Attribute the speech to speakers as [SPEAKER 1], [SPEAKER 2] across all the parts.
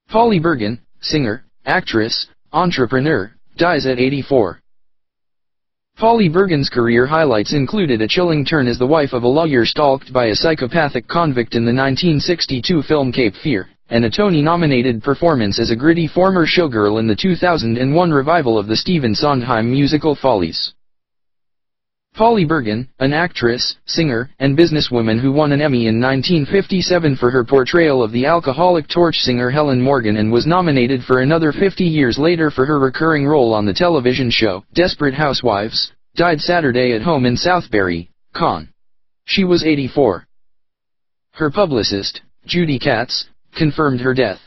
[SPEAKER 1] Polly Bergen, singer, actress, entrepreneur, dies at 84. Polly Bergen's career highlights included a chilling turn as the wife of a lawyer stalked by a psychopathic convict in the 1962 film Cape Fear, and a Tony-nominated performance as a gritty former showgirl in the 2001 revival of the Stephen Sondheim musical Follies. Polly Bergen, an actress, singer, and businesswoman who won an Emmy in 1957 for her portrayal of the alcoholic torch singer Helen Morgan and was nominated for another 50 years later for her recurring role on the television show Desperate Housewives, died Saturday at home in Southbury, Con. She was 84. Her publicist, Judy Katz, confirmed her death.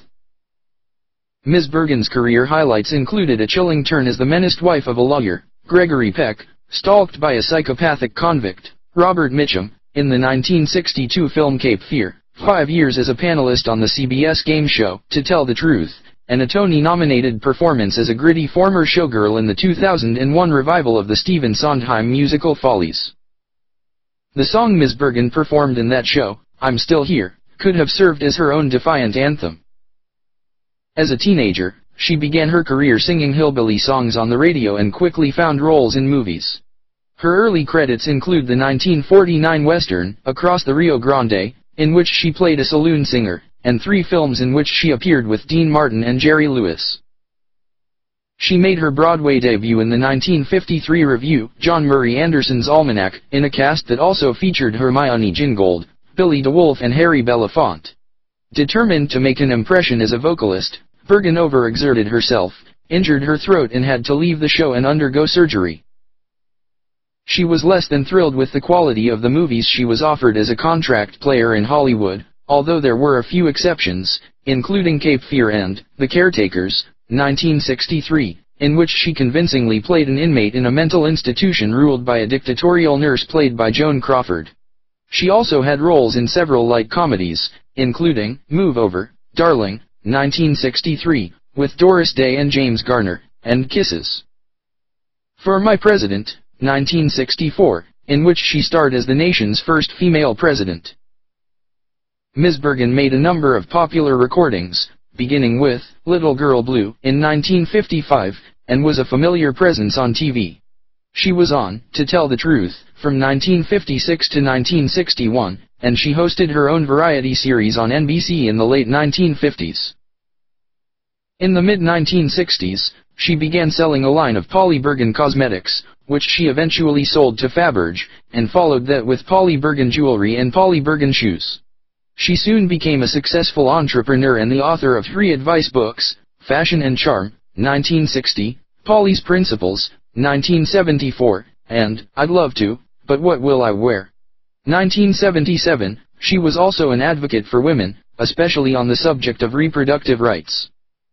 [SPEAKER 1] Ms. Bergen's career highlights included a chilling turn as the menaced wife of a lawyer, Gregory Peck, stalked by a psychopathic convict, Robert Mitchum, in the 1962 film Cape Fear, 5 years as a panelist on the CBS game show To Tell the Truth, and a Tony-nominated performance as a gritty former showgirl in the 2001 revival of the Stephen Sondheim musical Follies. The song Ms. Bergen performed in that show, I'm Still Here, could have served as her own defiant anthem. As a teenager, she began her career singing hillbilly songs on the radio and quickly found roles in movies. Her early credits include the 1949 western, Across the Rio Grande, in which she played a saloon singer, and 3 films in which she appeared with Dean Martin and Jerry Lewis. She made her Broadway debut in the 1953 revue, John Murray Anderson's Almanac, in a cast that also featured Hermione Gingold, Billy DeWolf and Harry Belafonte. Determined to make an impression as a vocalist, Bergen overexerted herself, injured her throat and had to leave the show and undergo surgery. She was less than thrilled with the quality of the movies she was offered as a contract player in Hollywood, although there were a few exceptions, including Cape Fear and The Caretakers, 1963, in which she convincingly played an inmate in a mental institution ruled by a dictatorial nurse played by Joan Crawford. She also had roles in several light comedies, including Move Over, Darling, 1963, with Doris Day and James Garner, and Kisses. For My President, 1964, in which she starred as the nation's first female president. Ms. Bergen made a number of popular recordings, beginning with Little Girl Blue in 1955, and was a familiar presence on TV. She was on To Tell the Truth from 1956 to 1961, and she hosted her own variety series on NBC in the late 1950s. In the mid-1960s, she began selling a line of Polly Bergen cosmetics, which she eventually sold to Faberge, and followed that with Polly Bergen jewelry and Polly Bergen shoes. She soon became a successful entrepreneur and the author of 3 advice books, Fashion and Charm, 1960, Polly's Principles, 1974, and I'd Love to, But What Will I Wear? 1977. She was also an advocate for women, especially on the subject of reproductive rights.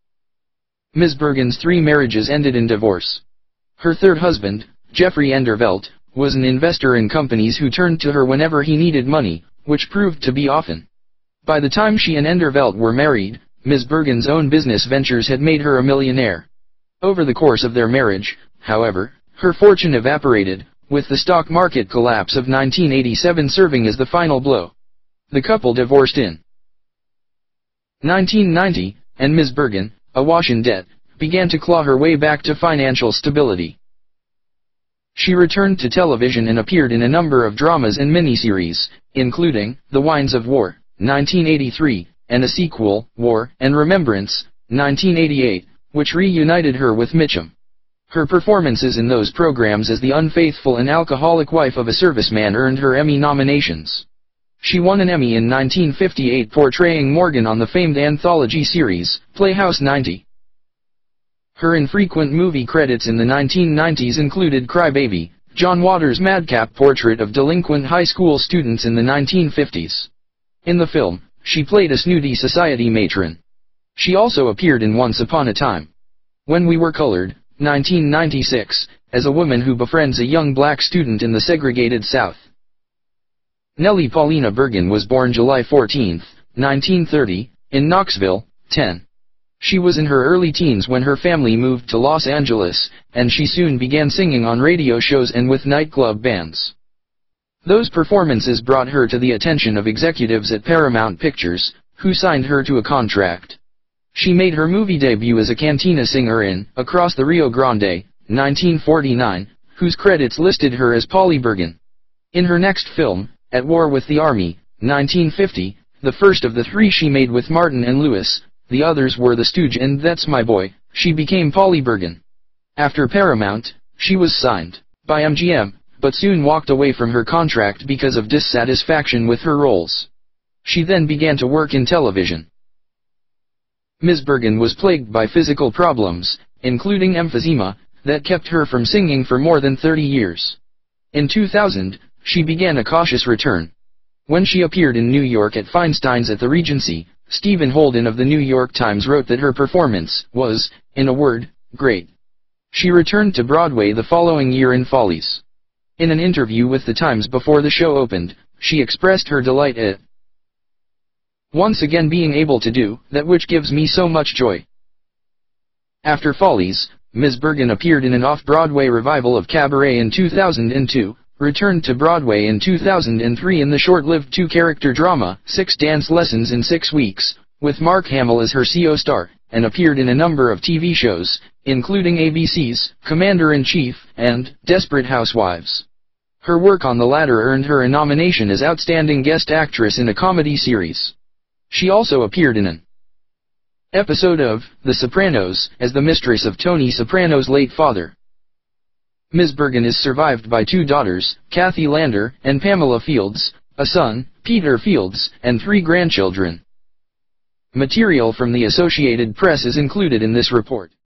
[SPEAKER 1] Ms. Bergen's 3 marriages ended in divorce. Her third husband, Jeffrey Endervelt, was an investor in companies who turned to her whenever he needed money, which proved to be often. By the time she and Endervelt were married, Ms. Bergen's own business ventures had made her a millionaire. Over the course of their marriage, however, her fortune evaporated, with the stock market collapse of 1987 serving as the final blow. The couple divorced in 1990, and Ms. Bergen, awash in debt, began to claw her way back to financial stability. She returned to television and appeared in a number of dramas and miniseries, including The Winds of War, 1983, and a sequel, War and Remembrance, 1988, which reunited her with Mitchum. Her performances in those programs as the unfaithful and alcoholic wife of a serviceman earned her Emmy nominations. She won an Emmy in 1958 portraying Morgan on the famed anthology series, Playhouse 90. Her infrequent movie credits in the 1990s included Cry Baby, John Waters' madcap portrait of delinquent high school students in the 1950s. In the film, she played a snooty society matron. She also appeared in Once Upon a Time, When We Were Colored, 1996, as a woman who befriends a young black student in the segregated South. Nellie Paulina Bergen was born July 14, 1930, in Knoxville, Tenn. She was in her early teens when her family moved to Los Angeles, and she soon began singing on radio shows and with nightclub bands. Those performances brought her to the attention of executives at Paramount Pictures, who signed her to a contract. She made her movie debut as a cantina singer in Across the Rio Grande, 1949, whose credits listed her as Polly Bergen. In her next film, At War with the Army, 1950, the first of the three she made with Martin and Lewis, the others were The Stooge and That's My Boy, she became Polly Bergen. After Paramount, she was signed by MGM, but soon walked away from her contract because of dissatisfaction with her roles. She then began to work in television. Ms. Bergen was plagued by physical problems, including emphysema, that kept her from singing for more than 30 years. In 2000, she began a cautious return. When she appeared in New York at Feinstein's at the Regency, Stephen Holden of the New York Times wrote that her performance was, in a word, great. She returned to Broadway the following year in Follies. In an interview with the Times before the show opened, she expressed her delight at once again being able to do that which gives me so much joy. After Follies, Ms. Bergen appeared in an off-Broadway revival of Cabaret in 2002, returned to Broadway in 2003 in the short-lived two-character drama, 6 Dance Lessons in 6 Weeks, with Mark Hamill as her co-star, and appeared in a number of TV shows, including ABC's Commander-in-Chief and Desperate Housewives. Her work on the latter earned her a nomination as Outstanding Guest Actress in a Comedy Series. She also appeared in an episode of The Sopranos as the mistress of Tony Soprano's late father. Ms. Bergen is survived by 2 daughters, Kathy Lander and Pamela Fields, a son, Peter Fields, and 3 grandchildren. Material from the Associated Press is included in this report.